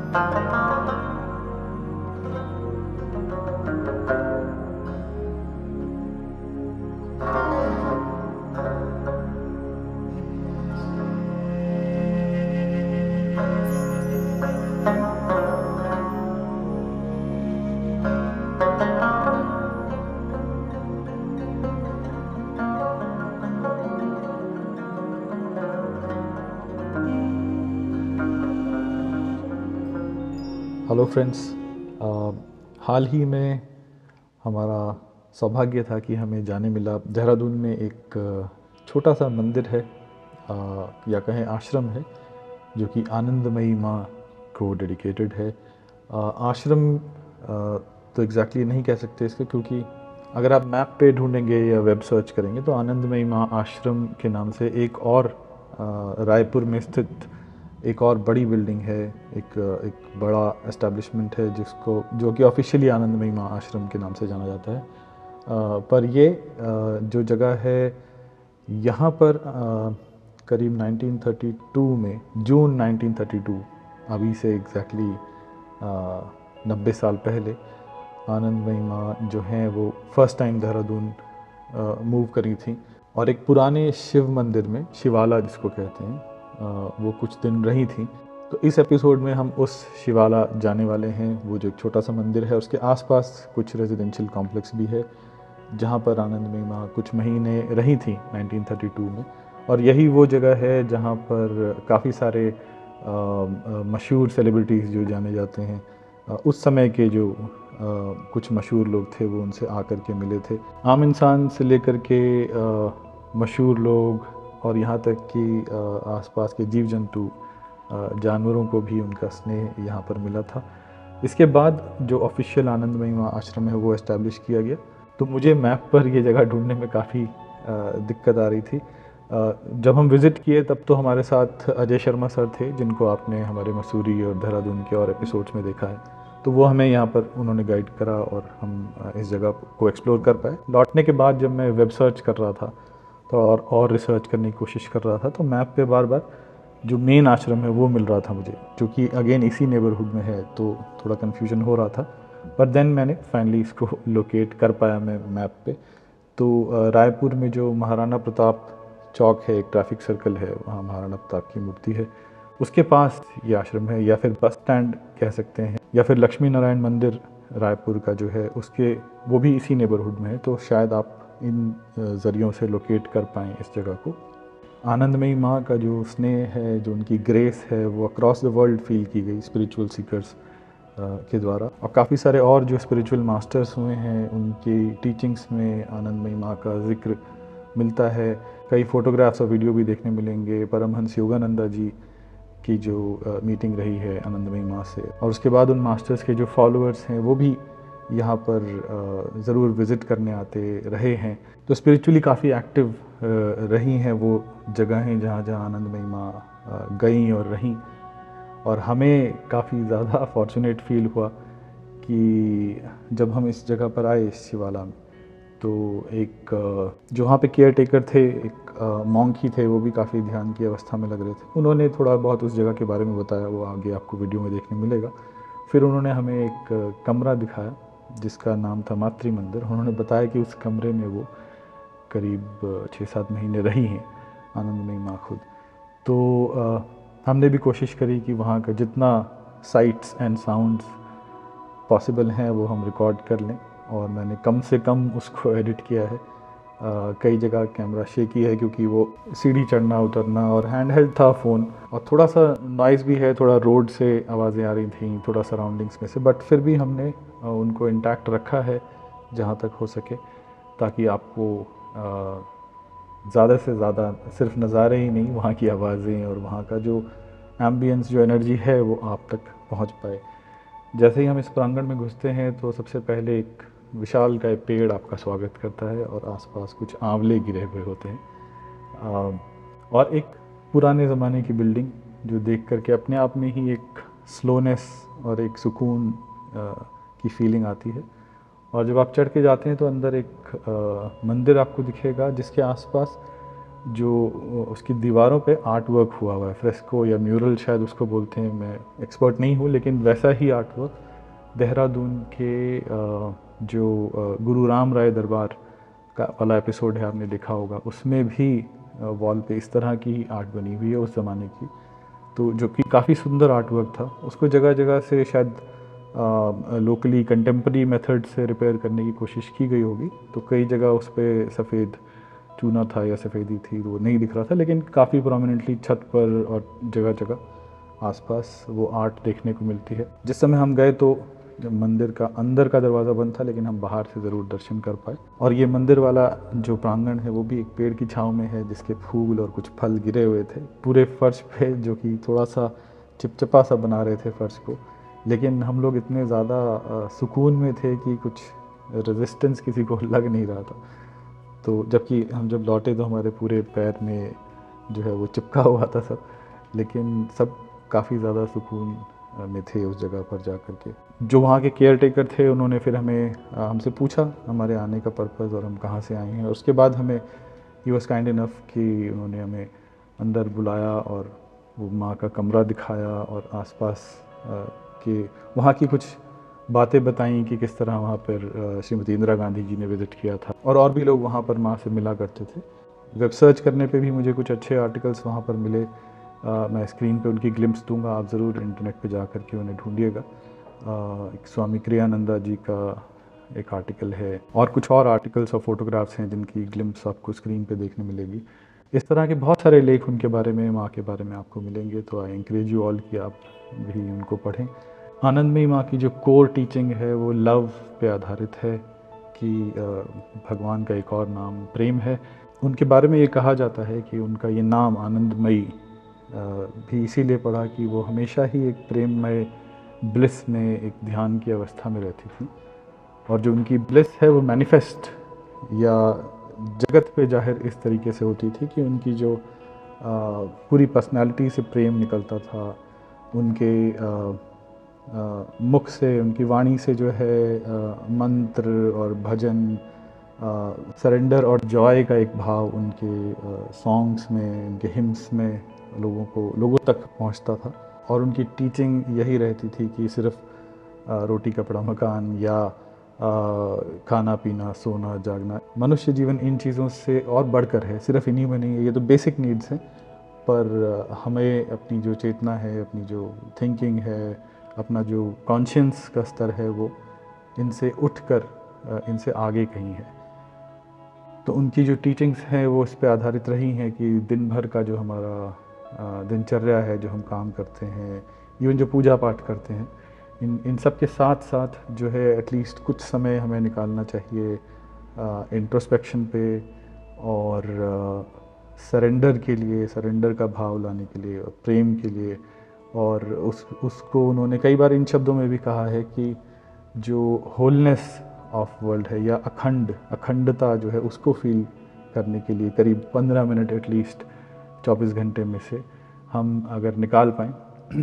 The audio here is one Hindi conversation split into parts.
हेलो फ्रेंड्स, हाल ही में हमारा सौभाग्य था कि हमें जाने मिला देहरादून में एक छोटा सा मंदिर है, या कहें आश्रम है, जो कि आनंदमयी माँ को डेडिकेटेड है। आश्रम तो एग्जैक्टली नहीं कह सकते इसके, क्योंकि अगर आप मैप पे ढूंढेंगे या वेब सर्च करेंगे तो आनंदमयी माँ आश्रम के नाम से एक और रायपुर में स्थित एक और बड़ी बिल्डिंग है, एक बड़ा एस्टेब्लिशमेंट है जो कि ऑफिशियली आनंदमयी माँ आश्रम के नाम से जाना जाता है। पर ये जो जगह है यहाँ पर करीब 1932 में, जून 1932, अभी से एग्जैक्टली 90 साल पहले आनंदमयी माँ जो हैं वो फर्स्ट टाइम देहरादून मूव करी थी, और एक पुराने शिव मंदिर में, शिवाला जिसको कहते हैं, वो कुछ दिन रही थी। तो इस एपिसोड में हम उस शिवाला जाने वाले हैं। वो जो एक छोटा सा मंदिर है, उसके आसपास कुछ रेजिडेंशियल कॉम्प्लेक्स भी है जहाँ पर आनंदमयी माँ कुछ महीने रही थी 1932 में। और यही वो जगह है जहाँ पर काफ़ी सारे मशहूर सेलिब्रिटीज़ जो जाने जाते हैं, उस समय के जो कुछ मशहूर लोग थे वो उनसे आकर के मिले थे। आम इंसान से लेकर के मशहूर लोग और यहाँ तक कि आसपास के जीव जंतु, जानवरों को भी उनका स्नेह यहाँ पर मिला था। इसके बाद जो ऑफिशियल आनंदमयी माँ आश्रम है वो एस्टैब्लिश किया गया। तो मुझे मैप पर ये जगह ढूंढने में काफ़ी दिक्कत आ रही थी। जब हम विज़िट किए तब तो हमारे साथ अजय शर्मा सर थे, जिनको आपने हमारे मसूरी और देहरादून के और एपिसोड्स में देखा है। तो वो हमें यहाँ पर उन्होंने गाइड करा और हम इस जगह को एक्सप्लोर कर पाए। लौटने के बाद जब मैं वेब सर्च कर रहा था तो और रिसर्च करने की कोशिश कर रहा था, तो मैप पे बार बार जो मेन आश्रम है वो मिल रहा था मुझे, जो कि अगेन इसी नेबरहुड में है, तो थोड़ा कन्फ्यूजन हो रहा था। पर देन मैंने फाइनली इसको लोकेट कर पाया मैं मैप पे। तो रायपुर में जो महाराणा प्रताप चौक है, एक ट्रैफिक सर्कल है, वहाँ महाराणा प्रताप की मूर्ति है, उसके पास ये आश्रम है, या फिर बस स्टैंड कह सकते हैं, या फिर लक्ष्मी नारायण मंदिर रायपुर का जो है उसके, वो भी इसी नेबरहुड में है। तो शायद आप इन ज़रियों से लोकेट कर पाएँ इस जगह को। आनंदमयी माँ का जो स्नेह है, जो उनकी ग्रेस है, वो अक्रॉस द वर्ल्ड फील की गई स्पिरिचुअल सीकर्स के द्वारा। और काफ़ी सारे और जो स्पिरिचुअल मास्टर्स हुए हैं, उनकी टीचिंग्स में आनंदमयी माँ का जिक्र मिलता है। कई फ़ोटोग्राफ्स और वीडियो भी देखने मिलेंगे। परमहंस योगानंदा जी की जो मीटिंग रही है आनंदमयी माँ से, और उसके बाद उन मास्टर्स के जो फॉलोअर्स हैं वो भी यहाँ पर ज़रूर विज़िट करने आते रहे हैं। तो स्पिरिचुअली काफ़ी एक्टिव रही हैं वो जगहें जहाँ जहाँ आनंदमयी माँ गईं और रहीं। और हमें काफ़ी ज़्यादा फॉर्चुनेट फील हुआ कि जब हम इस जगह पर आए, इस शिवाला में, तो एक जो वहाँ पे केयर टेकर थे, एक मॉन्क ही थे, वो भी काफ़ी ध्यान की अवस्था में लग रहे थे। उन्होंने थोड़ा बहुत उस जगह के बारे में बताया, वो आगे आपको वीडियो में देखने मिलेगा। फिर उन्होंने हमें एक कमरा दिखाया जिसका नाम था मातृ मंदिर। उन्होंने बताया कि उस कमरे में वो करीब 6-7 महीने रही हैं आनंदमयी माँ खुद। तो हमने भी कोशिश करी कि वहाँ का जितना साइट्स एंड साउंड्स पॉसिबल हैं वो हम रिकॉर्ड कर लें, और मैंने कम से कम उसको एडिट किया है। कई जगह कैमरा शेकी है क्योंकि वो सीढ़ी चढ़ना उतरना, और हैंड हेल्ड था फ़ोन, और थोड़ा सा नॉइज़ भी है, थोड़ा रोड से आवाज़ें आ रही थी, थोड़ा सराउंडिंग्स में से, बट फिर भी हमने उनको इंटैक्ट रखा है जहाँ तक हो सके, ताकि आपको ज़्यादा से ज़्यादा सिर्फ नज़ारे ही नहीं, वहाँ की आवाज़ें और वहाँ का जो एम्बियंस, जो एनर्जी है, वो आप तक पहुँच पाए। जैसे ही हम इस प्रांगण में घुसते हैं तो सबसे पहले एक विशाल का पेड़ आपका स्वागत करता है, और आसपास कुछ आंवले गिरे हुए होते हैं, और एक पुराने ज़माने की बिल्डिंग जो देख करके अपने आप में ही एक स्लोनेस और एक सुकून की फीलिंग आती है। और जब आप चढ़ के जाते हैं तो अंदर एक मंदिर आपको दिखेगा जिसके आसपास जो उसकी दीवारों पे आर्ट वर्क हुआ है, फ्रेस्को या म्यूरल शायद उसको बोलते हैं, मैं एक्सपर्ट नहीं हूँ, लेकिन वैसा ही आर्ट वर्क देहरादून के जो गुरु राम राय दरबार का वाला एपिसोड है, आपने देखा होगा, उसमें भी वॉल पे इस तरह की आर्ट बनी हुई है उस ज़माने की, तो जो कि काफ़ी सुंदर आर्ट वर्क था। उसको जगह जगह से शायद लोकली कंटेम्प्रेरी मेथड से रिपेयर करने की कोशिश की गई होगी, तो कई जगह उस पर सफ़ेद चूना था या सफ़ेदी थी, वो नहीं दिख रहा था, लेकिन काफ़ी प्रोमिनेंटली छत पर और जगह जगह आसपास वो आर्ट देखने को मिलती है। जिस समय हम गए तो मंदिर का अंदर का दरवाज़ा बंद था, लेकिन हम बाहर से ज़रूर दर्शन कर पाए। और ये मंदिर वाला जो प्रांगण है वो भी एक पेड़ की छाँव में है, जिसके फूल और कुछ फल गिरे हुए थे पूरे फर्श पे, जो कि थोड़ा सा चिपचिपा सा बना रहे थे फर्श को। लेकिन हम लोग इतने ज़्यादा सुकून में थे कि कुछ रेजिस्टेंस किसी को लग नहीं रहा था। तो जबकि हम जब लौटे तो हमारे पूरे पैर में जो है वो चिपका हुआ था सब, लेकिन सब काफ़ी ज़्यादा सुकून में थे उस जगह पर जा कर के। जो वहाँ के केयर टेकर थे उन्होंने फिर हमें हमसे पूछा हमारे आने का पर्पज़ और हम कहाँ से आए हैं, और उसके बाद हमें ही वॉज काइंड इनफ कि उन्होंने हमें अंदर बुलाया और वो माँ का कमरा दिखाया और आसपास के वहाँ की कुछ बातें बताई कि किस तरह वहाँ पर श्रीमती इंदिरा गांधी जी ने विज़िट किया था, और भी लोग वहाँ पर माँ से मिला करते थे। वेब सर्च करने पे भी मुझे कुछ अच्छे आर्टिकल्स वहाँ पर मिले। मैं स्क्रीन पे उनकी ग्लिम्स दूंगा, आप ज़रूर इंटरनेट पे जा कर के उन्हें ढूंढिएगा। एक स्वामी क्रियानंदा जी का एक आर्टिकल है, और कुछ और आर्टिकल्स और फोटोग्राफ्स हैं जिनकी ग्लिम्स आपको स्क्रीन पे देखने मिलेगी। इस तरह के बहुत सारे लेख उनके बारे में, माँ के बारे में आपको मिलेंगे, तो आई एनकरेज यू ऑल कि आप भी उनको पढ़ें। आनंदमयी माँ की जो कोर टीचिंग है वो लव पे आधारित है कि भगवान का एक और नाम प्रेम है। उनके बारे में ये कहा जाता है कि उनका ये नाम आनंदमयी भी इसीलिए पड़ा कि वो हमेशा ही एक प्रेममय ब्लिस में, एक ध्यान की अवस्था में रहती थी, और जो उनकी ब्लिस है वो मैनिफेस्ट या जगत पे जाहिर इस तरीके से होती थी कि उनकी जो पूरी पर्सनालिटी से प्रेम निकलता था, उनके मुख से, उनकी वाणी से जो है मंत्र और भजन, सरेंडर और जॉय का एक भाव उनके सॉन्ग्स में, उनके हिम्स में लोगों तक पहुंचता था। और उनकी टीचिंग यही रहती थी कि सिर्फ रोटी कपड़ा मकान या खाना पीना सोना जागना, मनुष्य जीवन इन चीज़ों से और बढ़कर है, सिर्फ इन्हीं में नहीं है, ये तो बेसिक नीड्स हैं, पर हमें अपनी जो चेतना है, अपनी जो थिंकिंग है, अपना जो कॉन्शियंस का स्तर है, वो इनसे उठकर इनसे आगे कहीं है। तो उनकी जो टीचिंग्स हैं वो इस पे आधारित रही हैं कि दिन भर का जो हमारा दिनचर्या है, जो हम काम करते हैं, इवन जो पूजा पाठ करते हैं, इन सब के साथ साथ जो है एटलीस्ट कुछ समय हमें निकालना चाहिए इंट्रोस्पेक्शन पे और सरेंडर के लिए, सरेंडर का भाव लाने के लिए और प्रेम के लिए। और उसको उन्होंने कई बार इन शब्दों में भी कहा है कि जो होलनेस ऑफ वर्ल्ड है या अखंडता जो है, उसको फील करने के लिए करीब 15 मिनट एटलीस्ट 24 घंटे में से हम अगर निकाल पाएँ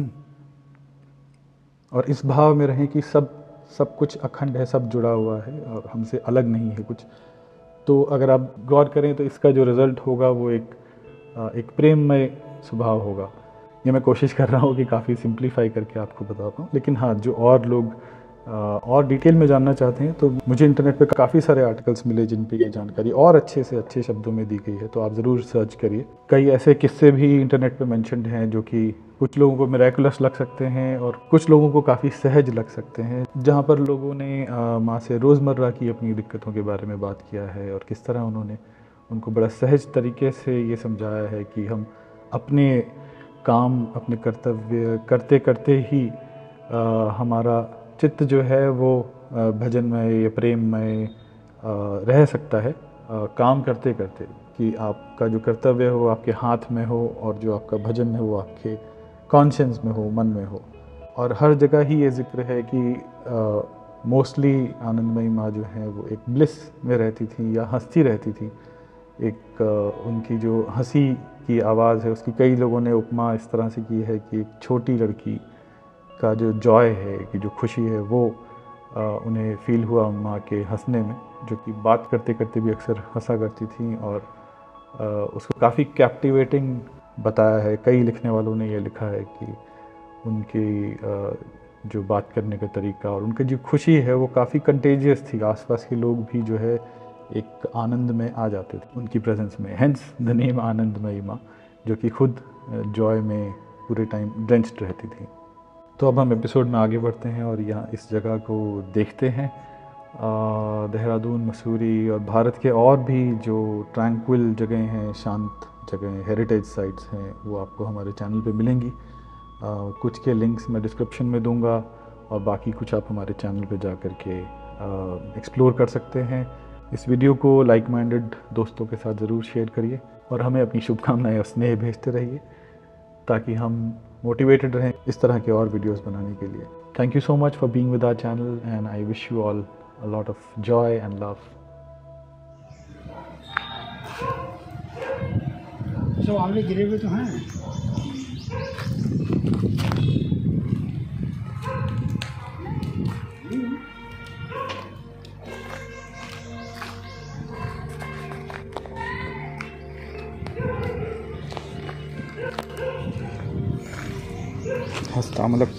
और इस भाव में रहें कि सब कुछ अखंड है, सब जुड़ा हुआ है और हमसे अलग नहीं है कुछ, तो अगर आप गौर करें तो इसका जो रिज़ल्ट होगा वो एक प्रेममय स्वभाव होगा। ये मैं कोशिश कर रहा हूँ कि काफ़ी सिंप्लीफाई करके आपको बता पाऊँ, लेकिन हाँ, जो और लोग और डिटेल में जानना चाहते हैं तो मुझे इंटरनेट पे काफ़ी सारे आर्टिकल्स मिले जिन पे ये जानकारी और अच्छे से अच्छे शब्दों में दी गई है, तो आप ज़रूर सर्च करिए। कई ऐसे किस्से भी इंटरनेट पे मेंशन्ड हैं जो कि कुछ लोगों को मिरेकुलस लग सकते हैं और कुछ लोगों को काफ़ी सहज लग सकते हैं, जहाँ पर लोगों ने माँ से रोज़मर्रा की अपनी दिक्कतों के बारे में बात किया है और किस तरह उन्होंने उनको बड़ा सहज तरीके से ये समझाया है कि हम अपने काम, अपने कर्तव्य करते करते ही हमारा चित्त जो है वो भजनमय या प्रेममय रह सकता है काम करते करते, कि आपका जो कर्तव्य हो वो आपके हाथ में हो और जो आपका भजन है वो आपके कॉन्शियंस में हो, मन में हो। और हर जगह ही ये जिक्र है कि मोस्टली आनंदमयी माँ जो है वो एक ब्लिस में रहती थी या हंसती रहती थी। एक उनकी जो हंसी की आवाज़ है उसकी कई लोगों ने उपमा इस तरह से की है कि एक छोटी लड़की का जो जॉय है, कि जो खुशी है वो उन्हें फील हुआ माँ के हंसने में, जो कि बात करते करते भी अक्सर हंसा करती थी और उसको काफ़ी कैप्टिवेटिंग बताया है। कई लिखने वालों ने ये लिखा है कि उनकी जो बात करने का तरीका और उनकी जो खुशी है वो काफ़ी कंटेजियस थी। आसपास के लोग भी जो है एक आनंद में आ जाते थे उनकी प्रेजेंस में, हेंस द नेम आनंदमयी माँ, जो कि खुद जॉय में पूरे टाइम ड्रेंच्ड रहती थी। तो अब हम एपिसोड में आगे बढ़ते हैं और यहाँ इस जगह को देखते हैं। देहरादून, मसूरी और भारत के और भी जो ट्रैंक्विल जगह हैं, शांत जगह, हेरिटेज साइट्स हैं, वो आपको हमारे चैनल पे मिलेंगी। कुछ के लिंक्स मैं डिस्क्रिप्शन में दूंगा और बाकी कुछ आप हमारे चैनल पे जा कर के एक्सप्लोर कर सकते हैं। इस वीडियो को लाइक माइंडेड दोस्तों के साथ ज़रूर शेयर करिए और हमें अपनी शुभकामनाएं और स्नेह भेजते रहिए ताकि हम मोटिवेटेड रहें इस तरह के और वीडियोस बनाने के लिए। Thank you so much for being with our channel and I wish you all a lot of joy and love. तो आगे गिरे हुए तो हैं। हस्तामलक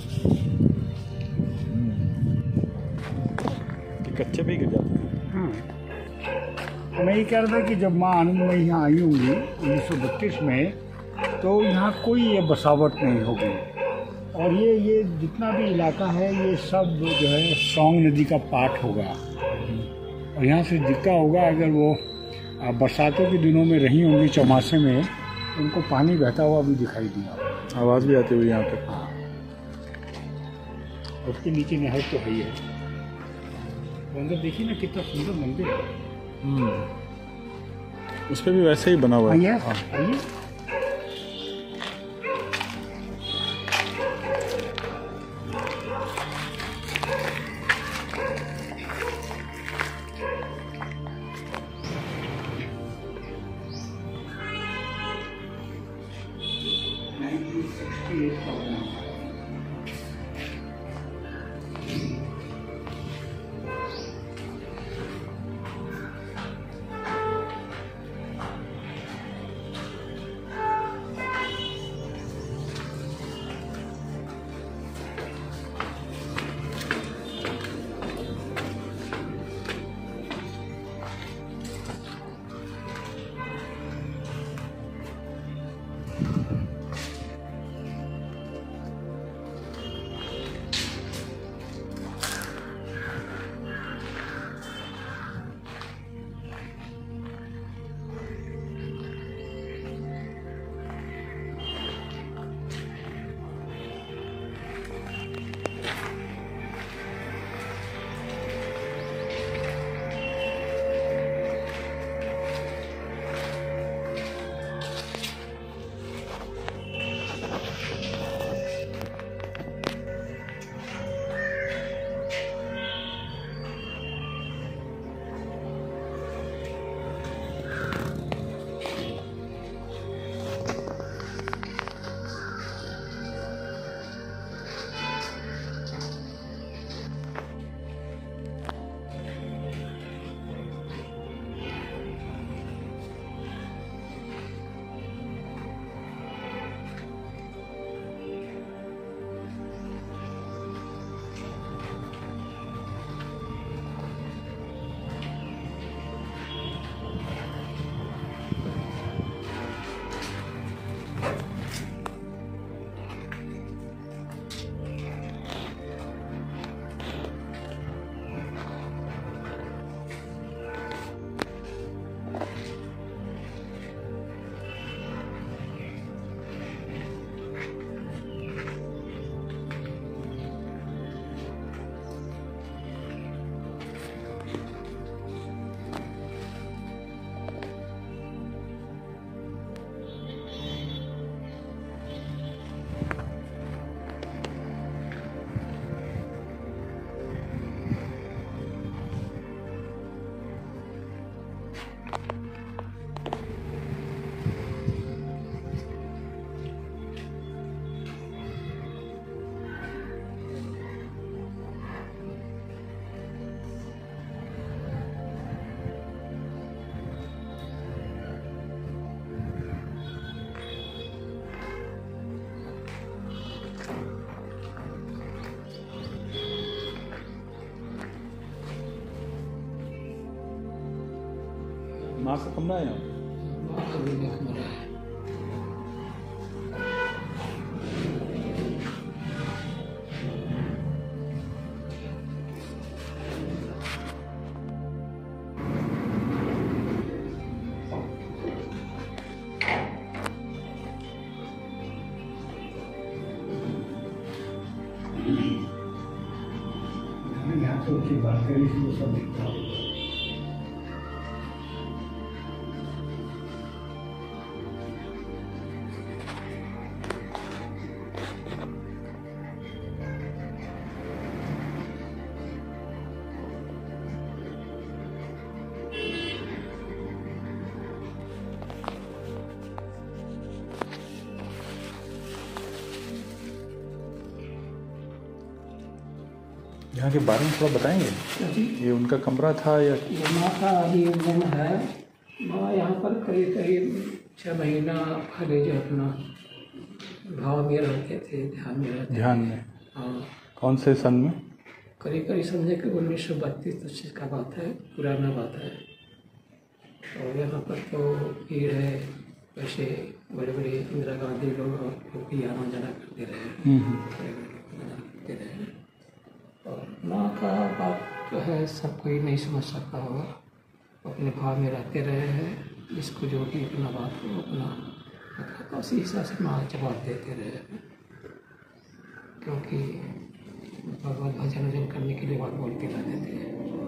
कच्चे पे ही गिर जाते हैं। हाँ, मैं ये कह रहा था कि जब माँ आनंदमयी यहाँ आई होंगी 1932 में, तो यहाँ कोई ये बसावट नहीं होगी। और ये जितना भी इलाका है ये सब जो है सौंग नदी का पार्ट होगा। और यहाँ से दिखता होगा, अगर वो बरसातों के दिनों में रही होंगी चौमासे में, उनको पानी बहता हुआ भी दिखाई दिया, आवाज़ भी आती हुई यहाँ तक। हाँ, उसके नीचे नहर तो है ही है। तो अंदर देखिए ना कितना सुंदर मंदिर है। उस पर भी वैसे ही बना हुआ है। आइए। माँ का कमरा है यहाँ? माँ का भी एक कमरा है। यहाँ से उसकी बात करी थी वो सब दिखता है। यहाँ के बारे में थोड़ा बताएंगे? ये उनका कमरा था या? ये माँ का अभी रूम है। माँ यहाँ पर करीब करीब 6 महीना पहले जो अपना भाव में रहते थे, ध्यान में रहते ध्यान थे। में? हाँ, कौन से सन में? करीब करीब समझे कि 1932-33 का बात है, पुराना बात है। और यहाँ पर तो भीड़ है, वैसे बड़े बड़े इंदिरा गांधी लोग और लोग भी आना जाना करते रहे, बड़े बड़े लोग आना करते रहे। और माँ का बात जो है सब कोई नहीं समझ सकता होगा, अपने भाव में रहते रहे हैं। इसको जो भी अपना बात हो अपना मतलब उसी हिसाब से माँ जवाब देते रहे हैं। क्योंकि भगवत भजन वजन करने के लिए बात बोलते रहते थे।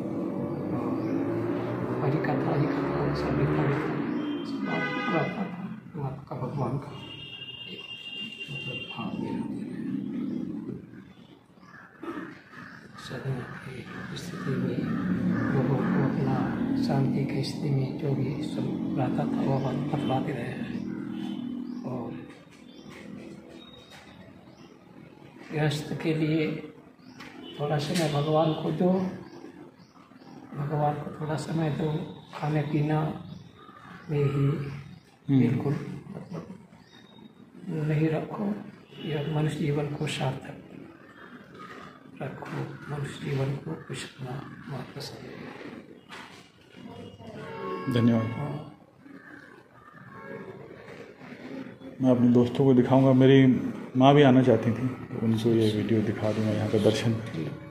हरि कथा सब लिखा रहता था। आपका भगवान का मतलब भाव में रहते रहे। सदन की स्थिति में लोगों को अपना शांति की स्थिति में जो भी सब रहता था वो बतलाते रहे हैं। और गृहस्थ के लिए थोड़ा समय भगवान को दो, भगवान को थोड़ा समय दो, खाने पीना में ही बिल्कुल मतलब नहीं रखो। यह मनुष्य जीवन को सार्थक रखो, मनुष्य जीवन को कुछ अपना महत्व समझो। धन्यवाद। मैं अपने दोस्तों को दिखाऊंगा। मेरी माँ भी आना चाहती थी, उनको ये वीडियो दिखा दूंगा यहाँ पे दर्शन।